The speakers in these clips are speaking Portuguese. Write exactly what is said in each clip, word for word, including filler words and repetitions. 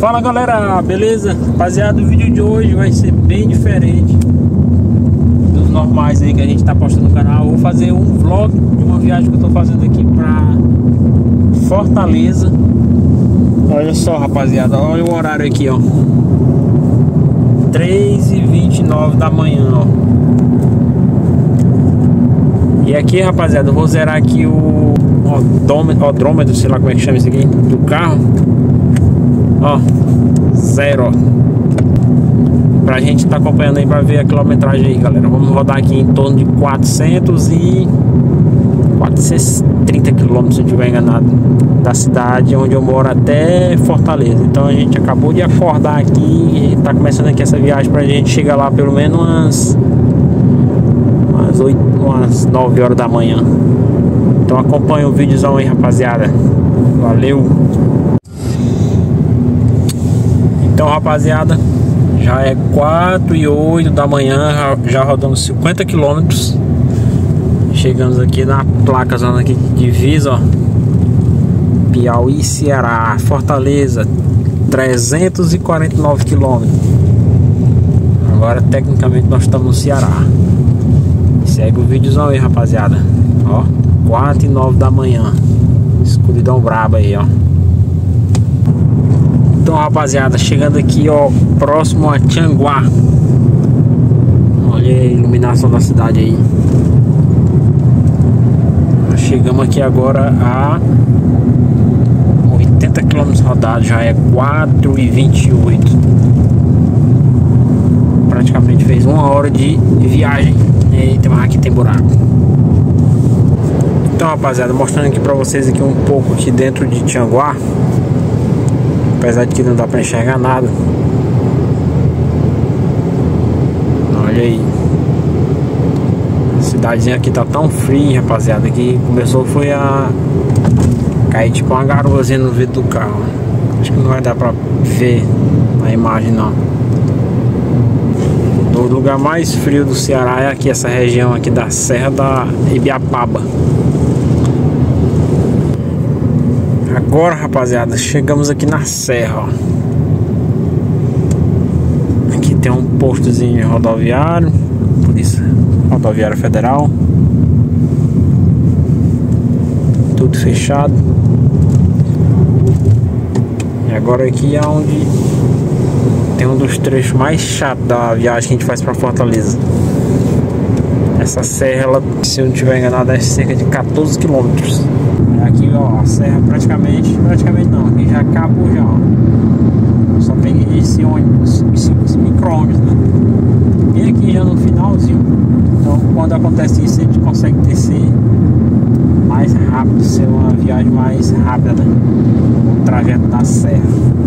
Fala galera, beleza? Rapaziada, o vídeo de hoje vai ser bem diferente dos normais aí que a gente tá postando no canal. Eu vou fazer um vlog de uma viagem que eu tô fazendo aqui pra Fortaleza. Olha só, rapaziada, olha o horário aqui, ó, três e vinte e nove da manhã, ó. E aqui, rapaziada, eu vou zerar aqui o odômetro, odômetro, sei lá como é que chama isso aqui, do carro. Ó, zero, ó. Pra gente tá acompanhando aí pra ver a quilometragem aí, galera. Vamos rodar aqui em torno de quatrocentos e trinta quilômetros, se não estiver enganado, da cidade onde eu moro até Fortaleza. Então a gente acabou de acordar aqui e tá começando aqui essa viagem pra gente chegar lá pelo menos umas umas, oito, umas nove horas da manhã. Então acompanha o videozão aí, rapaziada. Valeu! Então, rapaziada, já é quatro e oito da manhã, já rodamos cinquenta quilômetros. Chegamos aqui na placa zona aqui de divisa, ó, Piauí, Ceará, Fortaleza, trezentos e quarenta e nove quilômetros. Agora tecnicamente nós estamos no Ceará. Segue o videozão aí, rapaziada. Ó, quatro e nove da manhã. Escuridão braba aí, ó. Então, rapaziada, chegando aqui, ó, próximo a Tianguá. Olha a iluminação da cidade aí. Chegamos aqui agora a oitenta quilômetros rodados, já é quatro e vinte e oito. Praticamente fez uma hora de viagem. Eita, mas aqui tem buraco. Então, rapaziada, mostrando aqui pra vocês aqui um pouco aqui dentro de Tianguá. Apesar de que não dá pra enxergar nada. Olha aí. A cidadezinha aqui tá tão fria, rapaziada, que começou foi a cair tipo uma garoazinha no vidro do carro. Acho que não vai dar pra ver na imagem, não. O lugar mais frio do Ceará é aqui, essa região aqui da Serra da Ibiapaba. Agora, rapaziada, chegamos aqui na Serra, ó. Aqui tem um postozinho rodoviário, Polícia Rodoviária Federal. Tudo fechado. E agora aqui é onde tem um dos trechos mais chatos da viagem que a gente faz pra Fortaleza. Essa serra, ela, se eu não estiver enganado, é cerca de quatorze quilômetros. Aqui, ó, a serra praticamente, praticamente não, aqui já acabou já, ó. Só peguei esse ônibus, esse, esse micro-ônibus, né? E aqui já no finalzinho. Então, quando acontece isso, a gente consegue descer mais rápido, ser uma viagem mais rápida, né? O trajeto da serra.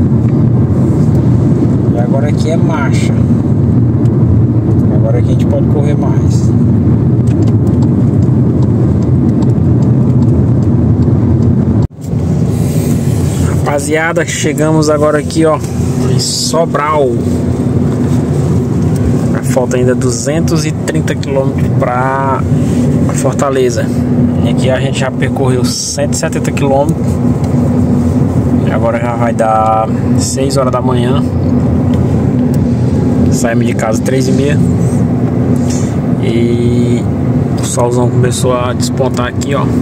E agora aqui é marcha. Agora aqui a gente pode correr mais. Rapaziada, chegamos agora aqui, ó, em Sobral. Falta ainda duzentos e trinta quilômetros para Fortaleza. E aqui a gente já percorreu cento e setenta quilômetros. E agora já vai dar seis horas da manhã. Saímos de casa três e meia. E o solzão começou a despontar aqui, ó,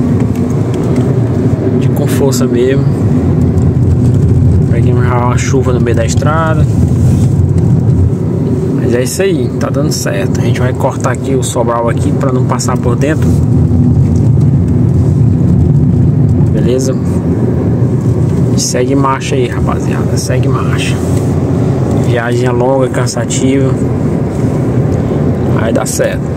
de com força mesmo. Peguei uma chuva no meio da estrada. Mas é isso aí, tá dando certo. A gente vai cortar aqui o Sobral aqui pra não passar por dentro. Beleza? E segue marcha aí, rapaziada. Segue marcha. Viagem é longa, cansativa. Vai dar certo.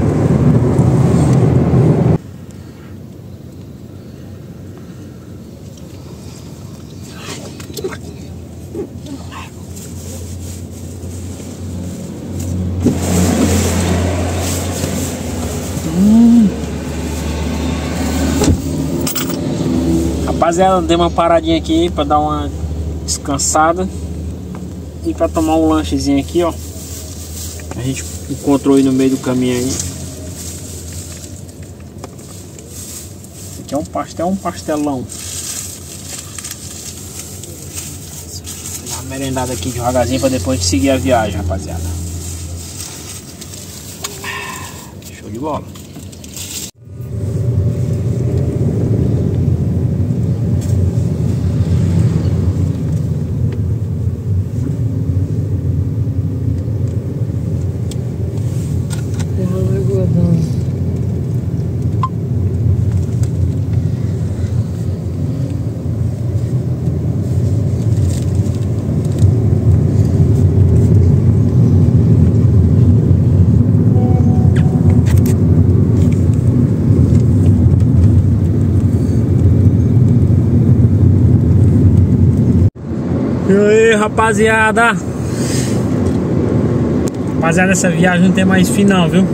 Rapaziada, dei uma paradinha aqui pra dar uma descansada e pra tomar um lanchezinho aqui, ó. A gente encontrou aí no meio do caminho aí. Esse aqui é um pastel, um pastelão. merendada aqui devagarzinho para depois seguir a viagem, rapaziada. Show de bola. E aí, rapaziada? Rapaziada, essa viagem não tem mais fim não, viu?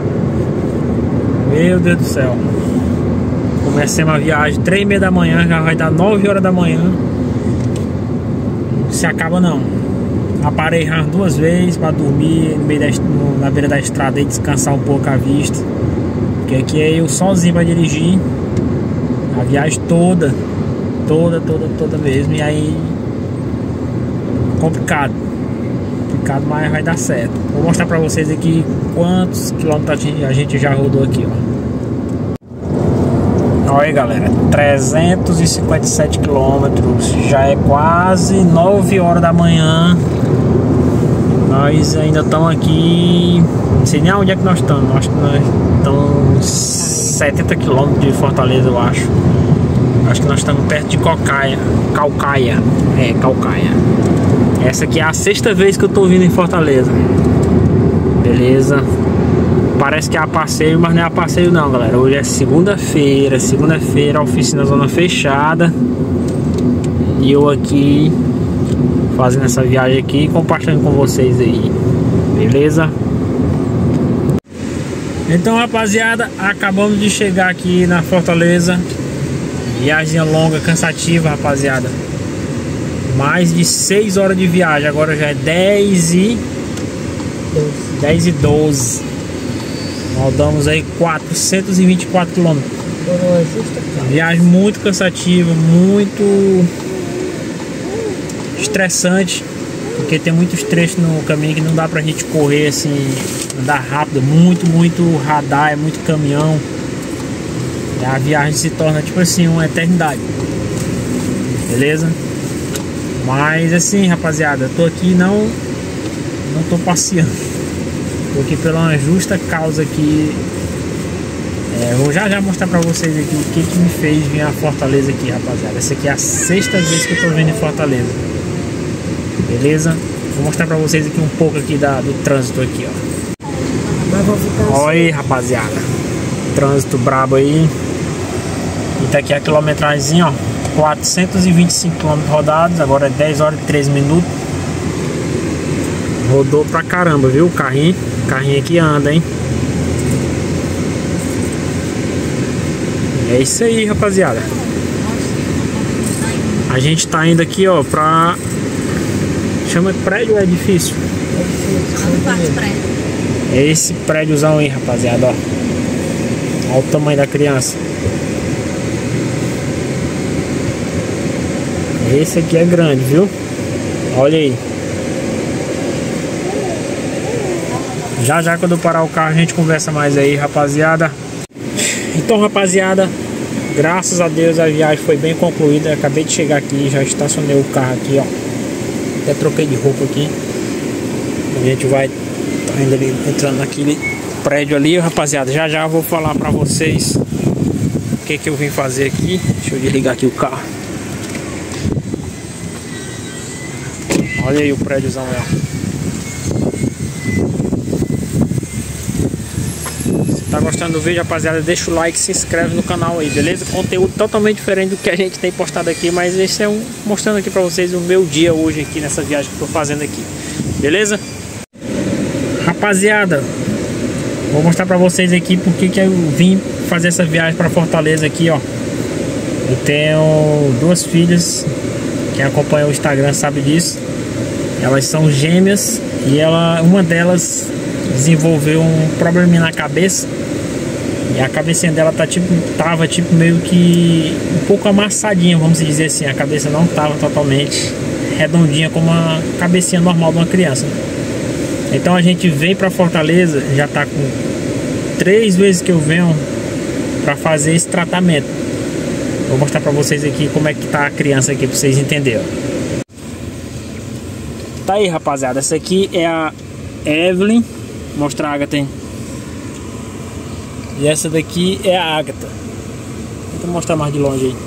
Meu Deus do céu. Comecei uma viagem três e meia da manhã, já vai dar nove horas da manhã. Não se acaba não. Aparei já duas vezes para dormir no meio da, no, na beira da estrada e descansar um pouco a vista. Porque aqui é eu sozinho para dirigir a viagem toda. Toda, toda, toda mesmo. E aí... complicado, complicado, mas vai dar certo. Vou mostrar pra vocês aqui quantos quilômetros a gente já rodou aqui, ó. Olha aí, galera, trezentos e cinquenta e sete quilômetros, já é quase nove horas da manhã. Nós ainda estamos aqui, não sei nem onde é que nós estamos, acho que nós estamos setenta quilômetros de Fortaleza, eu acho. Acho que nós estamos perto de Cocaia, Calcaia, é, Calcaia. Essa aqui é a sexta vez que eu tô vindo em Fortaleza. Beleza? Parece que é a passeio, mas não é a passeio não, galera. Hoje é segunda-feira. Segunda-feira, a oficina zona fechada. E eu aqui fazendo essa viagem aqui e compartilhando com vocês aí. Beleza? Então, rapaziada, acabamos de chegar aqui na Fortaleza. Viagem longa, cansativa, rapaziada. Mais de seis horas de viagem. Agora já é dez e doze. Rodamos aí quatrocentos e vinte e quatro quilômetros. Viagem muito cansativa, muito estressante, porque tem muitos trechos no caminho que não dá pra gente correr assim, andar rápido. Muito, muito radar, é muito caminhão. E a viagem se torna tipo assim uma eternidade. Beleza? Mas assim, rapaziada, eu tô aqui não não tô passeando. Tô aqui pela uma justa causa aqui. É, vou já já mostrar pra vocês aqui o que que me fez vir a Fortaleza aqui, rapaziada. Essa aqui é a sexta vez que eu tô vindo em Fortaleza. Beleza? Vou mostrar pra vocês aqui um pouco aqui da, do trânsito aqui, ó. Olha aí, rapaziada. Trânsito brabo aí. E tá aqui a quilometragem, ó. quatrocentos e vinte e cinco quilômetros rodados. Agora é dez horas e treze minutos. Rodou pra caramba, viu? O carrinho, o carrinho aqui anda, hein? É isso aí, rapaziada. A gente tá indo aqui, ó, pra... chama prédio ou é edifício? É esse prédiozão aí, rapaziada, ó. Olha o tamanho da criança. Esse aqui é grande, viu? Olha aí. Já já quando eu parar o carro a gente conversa mais aí, rapaziada. Então, rapaziada, graças a Deus a viagem foi bem concluída. Acabei de chegar aqui, já estacionei o carro aqui, ó. Até troquei de roupa aqui. A gente vai tá indo ali, entrando naquele prédio ali, rapaziada. Já já eu vou falar pra vocês o que que eu vim fazer aqui. Deixa eu desligar aqui o carro. Olha aí o prédiozão, ó. Se tá gostando do vídeo, rapaziada, deixa o like, se inscreve no canal aí, beleza? Conteúdo totalmente diferente do que a gente tem postado aqui, mas esse é um mostrando aqui pra vocês o meu dia hoje aqui nessa viagem que eu tô fazendo aqui, beleza? Rapaziada, vou mostrar pra vocês aqui porque que eu vim fazer essa viagem pra Fortaleza aqui, ó. Eu tenho duas filhas, quem acompanha o Instagram sabe disso. Elas são gêmeas e ela, uma delas desenvolveu um probleminha na cabeça. E a cabecinha dela tá tipo, tava tipo meio que um pouco amassadinha, vamos dizer assim. A cabeça não tava totalmente redondinha como a cabecinha normal de uma criança. Então a gente vem para Fortaleza, já tá com três vezes que eu venho para fazer esse tratamento. Vou mostrar para vocês aqui como é que tá a criança aqui para vocês entenderem. Tá aí, rapaziada, essa aqui é a Evelyn. Vou mostrar a Agatha, hein? E essa daqui é a Agatha. Vou mostrar mais de longe aí.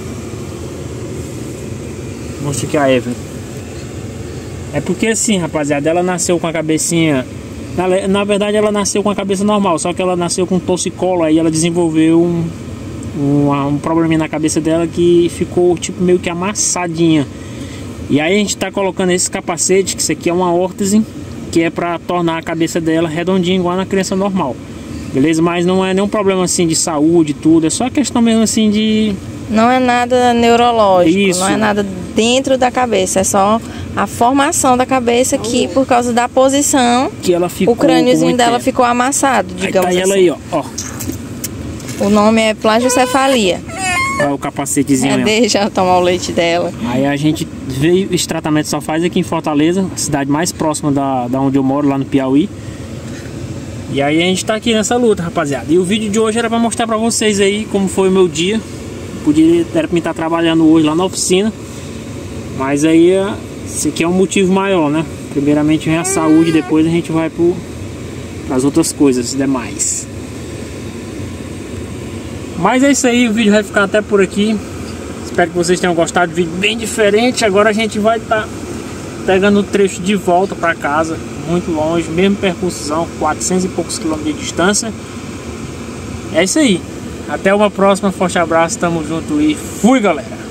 Mostra aqui a Evelyn. É porque assim, rapaziada, ela nasceu com a cabecinha... Na, na verdade ela nasceu com a cabeça normal, só que ela nasceu com torcicolo, aí ela desenvolveu um, um, um probleminha na cabeça dela que ficou tipo meio que amassadinha. E aí a gente tá colocando esse capacete, que isso aqui é uma órtese, que é pra tornar a cabeça dela redondinha igual na criança normal. Beleza? Mas não é nenhum problema assim de saúde, tudo, é só questão mesmo assim de... Não é nada neurológico, Isso. Não é nada dentro da cabeça, é só a formação da cabeça que, por causa da posição, que ela ficou o crâniozinho dela tempo. ficou amassado, digamos aí tá assim. ela aí, ó, ó. O nome é plagiocefalia. Olha o capacetezinho. É, deixa ela tomar o leite dela. Aí a gente veio, esse tratamento só faz aqui em Fortaleza, a cidade mais próxima da, da onde eu moro, lá no Piauí. E aí a gente tá aqui nessa luta, rapaziada. E o vídeo de hoje era pra mostrar pra vocês aí como foi o meu dia. Podia, era pra mim estar trabalhando hoje lá na oficina, mas aí esse aqui é um motivo maior, né? Primeiramente vem a saúde, depois a gente vai para as outras coisas demais. Mas é isso aí, o vídeo vai ficar até por aqui. Espero que vocês tenham gostado do vídeo bem diferente. Agora a gente vai estar tá pegando o trecho de volta para casa, muito longe, mesmo percussão, quatrocentos e poucos quilômetros de distância. É isso aí. Até uma próxima, forte abraço, tamo junto e fui, galera!